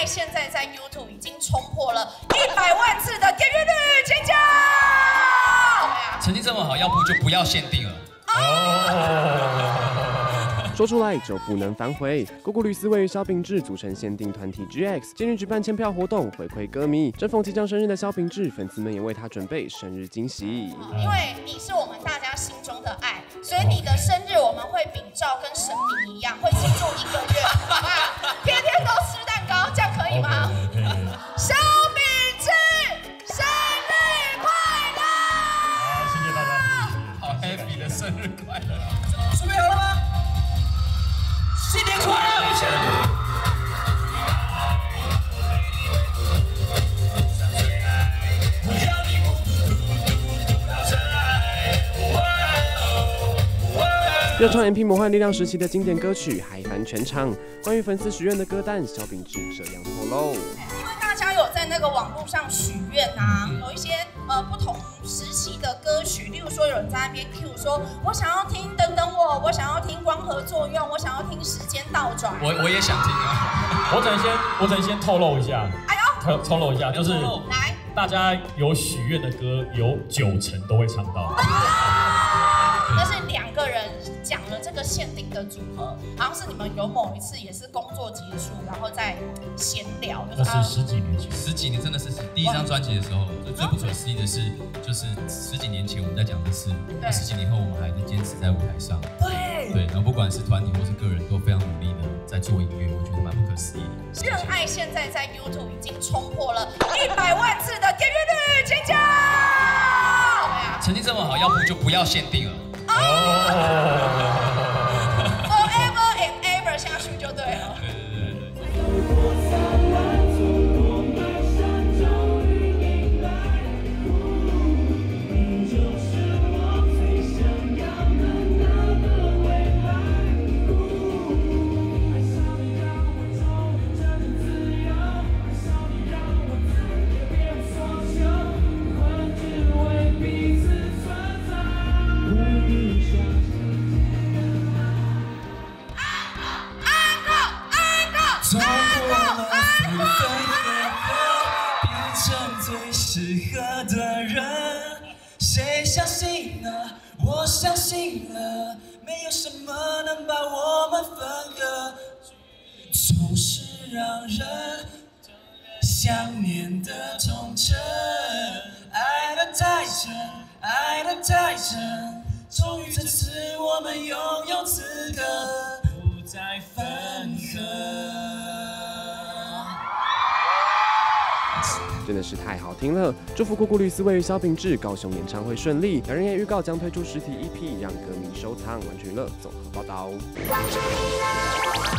现在在 YouTube 已经冲破了100万次的点阅率，尖叫！ 成绩这么好，要不就不要限定了。 说出来就不能反悔。姑姑吕思为萧秉治组成限定团体 GX， 近日举办签票活动回馈歌迷。正逢即将生日的萧秉治，粉丝们也为他准备生日惊喜。 因为你是我们大家心中的爱，所以你的生日我们会秉照跟神明一样，会庆祝1个月，好不好？天天都吃蛋糕，这样可以吗？萧秉治，生日快乐！ 好，谢谢大家， 好 happy 的生日快乐！ 准备好了吗？新年快乐！ 热唱 MP 魔幻力量时期的经典歌曲，嗨翻全场。关于粉丝许愿的歌单，萧秉治这样透露： 因为大家有在那个网络上许愿啊，有一些不同时期的歌曲，例如说有人在那边 Q 说，我想要听等等我想要听光合作用，我想要听时间倒转。 我也想听啊。 我只能先透露一下， 哎呦， 透露一下，就是来， 大家有许愿的歌，有90%都会唱到。 那是2个人讲了这个限定的组合，好像是你们有某一次也是工作结束，然后再闲聊， 那是10几年前 ，10几年真的是第一张专辑的时候，最不可思议的是，就是10几年前我们在讲的是，10几年后我们还在坚持在舞台上，对，然后不管是团体或是个人都非常努力的在做音乐，我觉得蛮不可思议的。 热爱现在在 YouTube 已经冲破了100万次的点阅率，尖叫！ 成绩这么好，要不就不要限定了。 Forever and ever 下去就对了。 走过了付费的歌，变成最适合的人。谁相信了？我相信了，没有什么能把我们分割，总是让人想念的痛彻。爱得太真，爱得太真，终于这次我们拥有资格，不再分合。 真的是太好听了！祝福姑姑吕思为与萧秉治高雄演唱会顺利。两人也预告将推出实体 EP， 让歌迷收藏。完全娱乐综合报道。